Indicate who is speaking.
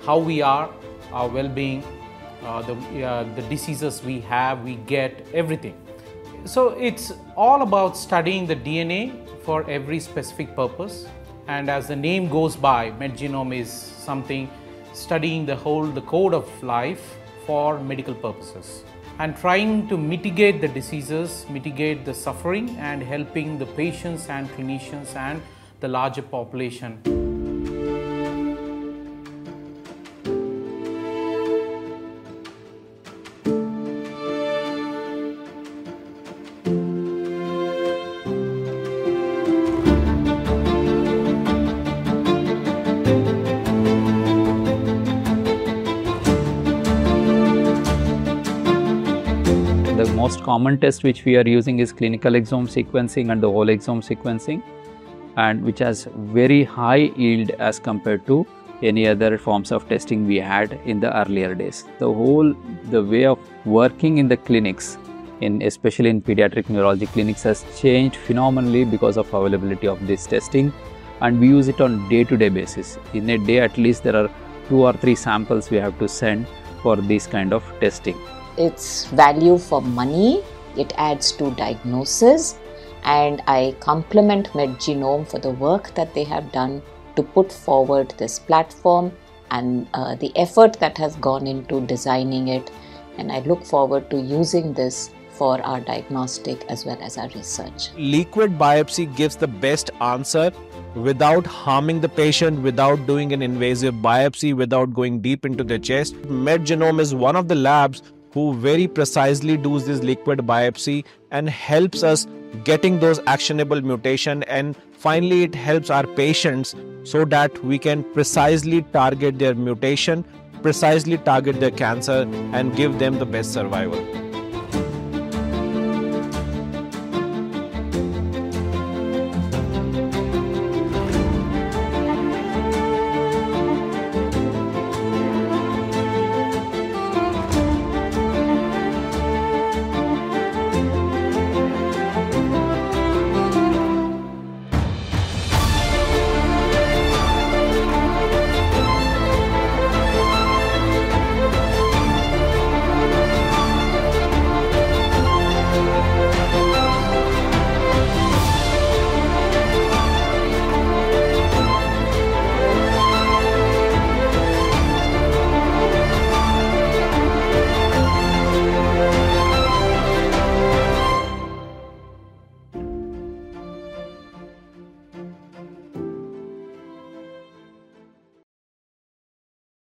Speaker 1: how we are, our well-being, the diseases we have, we get, everything. So it's all about studying the DNA for every specific purpose. And as the name goes by, MedGenome is something studying the code of life for medical purposes and trying to mitigate the diseases, mitigate the suffering, and helping the patients and clinicians and the larger population.
Speaker 2: The most common test which we are using is clinical exome sequencing and the whole exome sequencing, and which has very high yield as compared to any other forms of testing we had in the earlier days. The way of working in the clinics, especially in pediatric neurology clinics, has changed phenomenally because of availability of this testing, and we use it on day-to-day basis. In a day at least there are 2 or 3 samples we have to send for this kind of testing.
Speaker 3: It's value for money, it adds to diagnosis, and I compliment MedGenome for the work that they have done to put forward this platform and the effort that has gone into designing it, and I look forward to using this for our diagnostic as well as our research.
Speaker 4: Liquid biopsy gives the best answer without harming the patient, without doing an invasive biopsy, without going deep into the chest. MedGenome is one of the labs who very precisely does this liquid biopsy and helps us getting those actionable mutation, and finally it helps our patients so that we can precisely target their mutation, precisely target their cancer and give them the best survival.